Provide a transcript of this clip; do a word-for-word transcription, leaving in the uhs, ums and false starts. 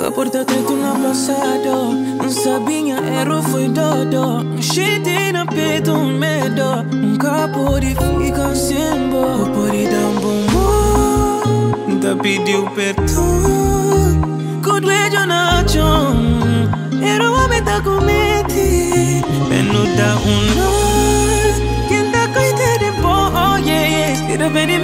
nunca portaste tu no passado. Não sabia, erro foi dodo. Cheio na peito um medo. Nunca pude ficar sem boa. Pode dar um bom amor. Nunca pediu perdão. Quando eu não chamo, era o homem da comete. Peno da um nó. Quem dá coisa de bom, oh yeah, yeah. Tira bem